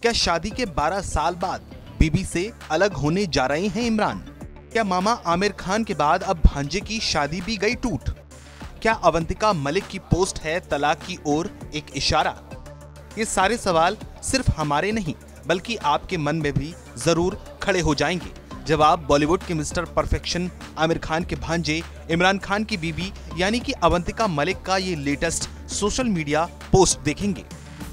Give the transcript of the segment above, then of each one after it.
क्या शादी के 12 साल बाद बीबी से अलग होने जा रहे हैं इमरान? क्या मामा आमिर खान के बाद अब भांजे की शादी भी गई टूट? क्या अवंतिका मलिक की पोस्ट है तलाक की ओर एक इशारा? ये सारे सवाल सिर्फ हमारे नहीं बल्कि आपके मन में भी जरूर खड़े हो जाएंगे जब आप बॉलीवुड के मिस्टर परफेक्शन आमिर खान के भांजे इमरान खान की बीबी यानी कि अवंतिका मलिक का ये लेटेस्ट सोशल मीडिया पोस्ट देखेंगे।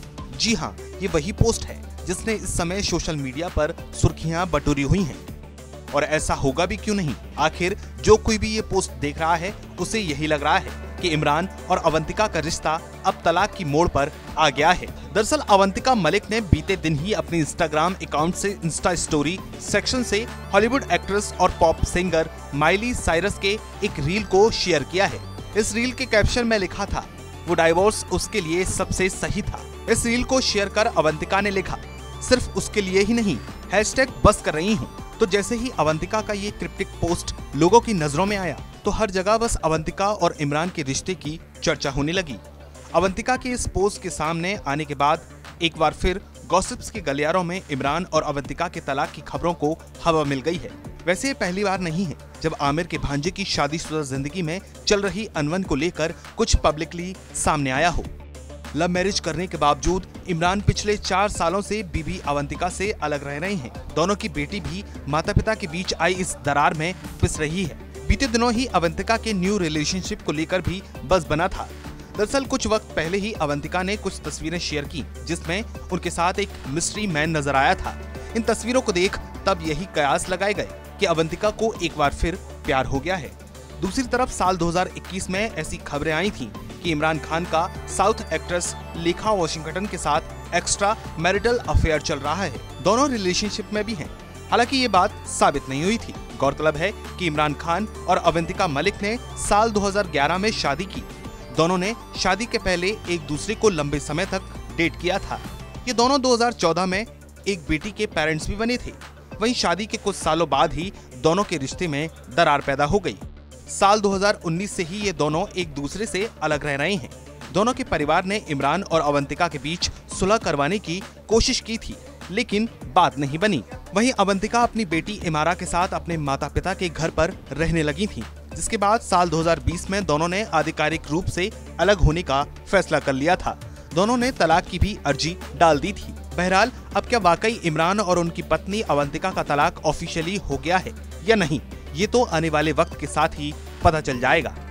जी हाँ, ये वही पोस्ट है जिसने इस समय सोशल मीडिया पर सुर्खियां बटोरी हुई हैं। और ऐसा होगा भी क्यों नहीं, आखिर जो कोई भी ये पोस्ट देख रहा है उसे यही लग रहा है कि इमरान और अवंतिका का रिश्ता अब तलाक की मोड़ पर आ गया है। दरअसल अवंतिका मलिक ने बीते दिन ही अपने इंस्टाग्राम अकाउंट से इंस्टा स्टोरी सेक्शन से हॉलीवुड एक्ट्रेस और पॉप सिंगर माइली साइरस के एक रील को शेयर किया है। इस रील के कैप्शन में लिखा था, वो डाइवोर्स उसके लिए सबसे सही था। इस रील को शेयर कर अवंतिका ने लिखा, सिर्फ उसके लिए ही नहीं, हैशटैग बस कर रही हूँ। तो जैसे ही अवंतिका का ये क्रिप्टिक पोस्ट लोगों की नजरों में आया तो हर जगह बस अवंतिका और इमरान के रिश्ते की चर्चा होने लगी। अवंतिका के इस पोस्ट के सामने आने के बाद एक बार फिर गॉसिप्स के गलियारों में इमरान और अवंतिका के तलाक की खबरों को हवा मिल गई है। वैसे ये पहली बार नहीं है जब आमिर के भांजे की शादीशुदा जिंदगी में चल रही अनबन को लेकर कुछ पब्लिकली सामने आया हो। लव मैरिज करने के बावजूद इमरान पिछले 4 सालों से बीबी अवंतिका से अलग रह रहे हैं। दोनों की बेटी भी माता पिता के बीच आई इस दरार में पिस रही है। बीते दिनों ही अवंतिका के न्यू रिलेशनशिप को लेकर भी बज़ बना था। दरअसल कुछ वक्त पहले ही अवंतिका ने कुछ तस्वीरें शेयर की जिसमें उनके साथ एक मिस्ट्री मैन नजर आया था। इन तस्वीरों को देख तब यही कयास लगाए गए कि अवंतिका को एक बार फिर प्यार हो गया है। दूसरी तरफ साल 2021 में ऐसी खबरें आई थीं कि इमरान खान का साउथ एक्ट्रेस लेखा वॉशिंगटन के साथ एक्स्ट्रा मैरिटल अफेयर चल रहा है। दोनों रिलेशनशिप में भी हैं। हालांकि ये बात साबित नहीं हुई थी। गौरतलब है कि इमरान खान और अवंतिका मलिक ने साल 2011 में शादी की। दोनों ने शादी के पहले एक दूसरे को लंबे समय तक डेट किया था। ये दोनों 2014 में एक बेटी के पेरेंट्स भी बने थे। वहीं शादी के कुछ सालों बाद ही दोनों के रिश्ते में दरार पैदा हो गई। साल 2019 से ही ये दोनों एक दूसरे से अलग रह रहे हैं। दोनों के परिवार ने इमरान और अवंतिका के बीच सुलह करवाने की कोशिश की थी लेकिन बात नहीं बनी। वहीं अवंतिका अपनी बेटी इमारा के साथ अपने माता पिता के घर पर रहने लगी थी, जिसके बाद साल 2020 में दोनों ने आधिकारिक रूप से अलग होने का फैसला कर लिया था। दोनों ने तलाक की भी अर्जी डाल दी थी। बहरहाल अब क्या वाकई इमरान और उनकी पत्नी अवंतिका का तलाक ऑफिशियली हो गया है या नहीं, ये तो आने वाले वक्त के साथ ही पता चल जाएगा।